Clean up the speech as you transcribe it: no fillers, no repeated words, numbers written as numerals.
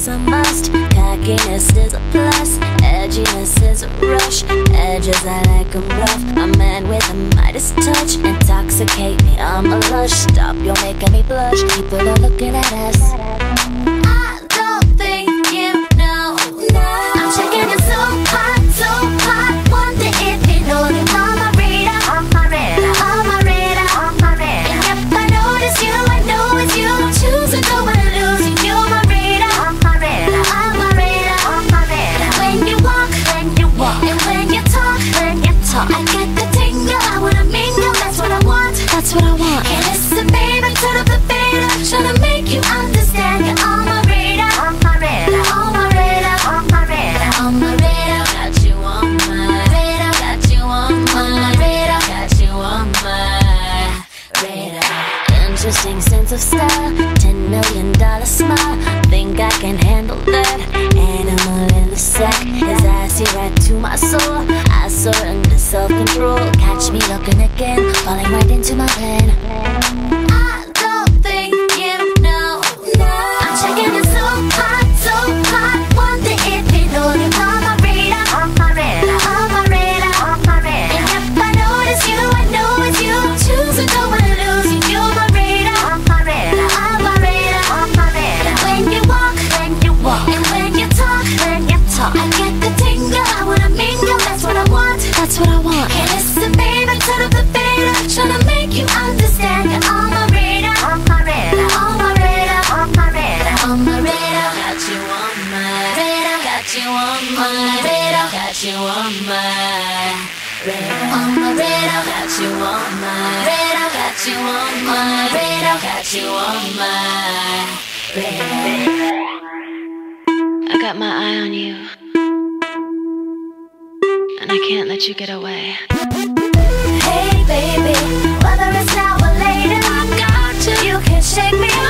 is a must, cockiness is a plus, edginess is a rush. Edges I like 'em rough, a man with a Midas touch. Intoxicate me, I'm a lush. Stop, you're making me blush. People are looking at us. I don't think you know. I'm checking it so hot, so hot. Wonder if you know that I'm a radar, I'm a radar, I'm a radar, I'm a radar. And if I notice you, I know it's you. Don't choose to go and lose you. You're my radar, I'm a radar, I'm a radar, I'm a radar. When you walk, and when you talk, I get the tingle. I wanna mingle, that's what I want, that's what I want. And listen, baby, turn up the fader, tryna make you understand. You're on my radar, on my radar, on my radar, on my radar, on my radar. Got you on my radar, got you on my radar, got you on my radar. Interesting sense of style, $10 million smile. Think I can handle that? Animal in the sack, his eyes see right to my soul. I surrender self-control. Catch me looking again, falling right into my plan. I don't think you know. I'm checking it so hot, so hot. Wonder if you know that I'm a radar, I'm a radar, I'm a radar, I'm a radar. And if I notice you, I know it's you. Choose to go and lose you. You're my radar, I'm a radar, I'm a radar, I'm a radar. When you walk, and when you talk, I get the tingle. I wanna mingle, that's what I want, that's what I want. Hey, listen, baby, turn up the fader, tryna make you understand. You're on my radar, on my radar, on my radar, on my radar, on my radar. Got you on my radar, got you on my radar, got you on my radar, on my radar. Got you on my radar, got you on my radar, got you on my radar. I got my eye on you, and I can't let you get away. Hey baby, whether it's now or later, I got you. You can shake me